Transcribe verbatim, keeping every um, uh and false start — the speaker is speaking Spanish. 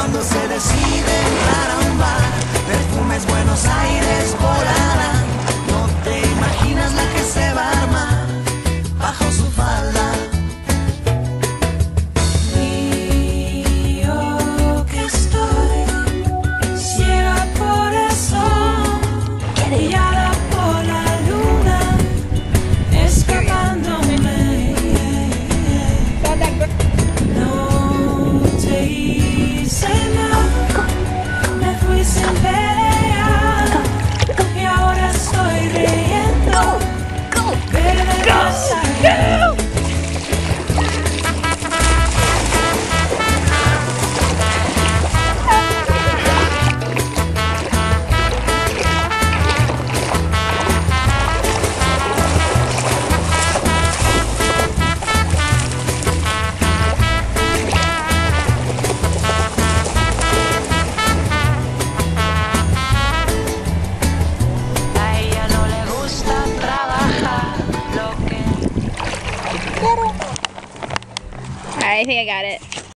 cuando se decide entrar a un bar, perfumes Buenos Aires volarán. No te imaginas la que se va a armar bajo su falda. Y yo que estoy ciega por el sol, guiada por la luna, escapándome. No te hice nada, me fui sin pelear y ahora estoy riendo. Verde pasajero. I think I got it.